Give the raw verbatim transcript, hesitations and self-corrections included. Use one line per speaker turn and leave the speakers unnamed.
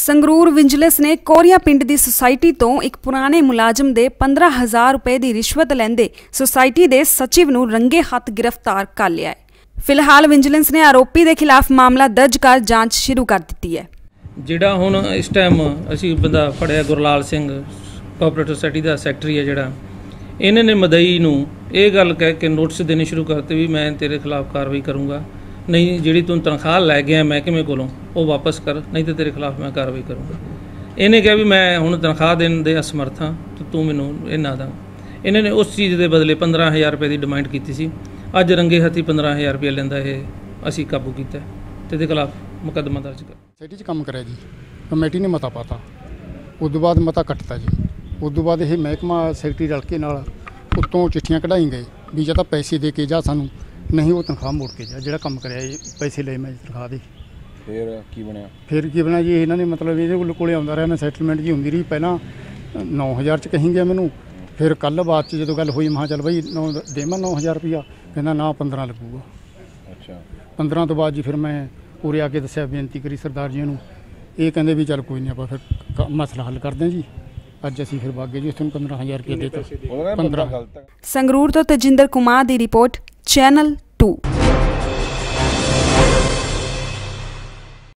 Sangrur vigilance ने Korea पिंड की सोसायटी तो एक पुराने मुलाजम के पंद्रह हज़ार रुपए की रिश्वत लैंदे सोसायटी के सचिव नूं रंगे हथ गिरफ्तार कर लिया है। फिलहाल विजिलेंस ने आरोपी के खिलाफ मामला दर्ज कर जांच शुरू कर दी है।
जिहड़ा हुण इस टाइम असीं बंदा फड़िया गुरलाल सिंह कोऑपरेटिव सोसायटी का सैकटरी है, जिहड़ा इन्हां ने मदई नूं इह गल कह के नोटिस देने शुरू करते भी मैं तेरे खिलाफ कार्रवाई करूँगा, नहीं जिहड़ी तूं तनख्वाह लै गया महकमे कोलों वो वापस कर, नहीं तो तेरे खिलाफ मैं कार्रवाई करूँगा। इन्हें कहा भी मैं हुण तनख्वाह देने दे असमर्थ हाँ, तो तू मैनूं इह ना दा। इन्होंने उस चीज़ के बदले पंद्रह हज़ार रुपये की डिमांड की सी। अज रंगे हथी पंद्रह हज़ार रुपया लैंदा यह असीं काबू किया ते इहदे खिलाफ मुकदमा दर्ज कर
सोसायटी काम कराया जी। कमेटी ने मता पाता, उस बाद मता कटता जी। उस बाद यह महकमा सैकटरी रल के नाल उत्तों चिट्ठियां कढ़ाई गए भी या तो पैसे दे के जा सानू, नहीं वो तनख्वाह मोड़ के जा, जो काम कराया पैसे ले मैं तनख्वाह दे।
फिर की बनया फिर
की बनया जी, इन्होंने मतलब ये को आता रहा, मैं सैटलमेंट जी होंगी रही। पहला नौ हज़ार च कहीं गया मैनू, फिर कल बाद जो गल हुई मैं चल बई नौ देव नौ हज़ार रुपया, कहना ना पंद्रह लगूगा।
अच्छा
पंद्रह तो बाद जी फिर मैं उरे आके दसिया, बेनती करी सरदार जी नूं, ये कहते भी चल कोई नहीं आप फिर मसला हल कर दें जी। अज असीं फिर बागे जी उसनूं पंद्रह हज़ार रुपया देता। पंद्रह
संगरूर तो तजिंदर कुमार की रिपोर्ट, चैनल टू।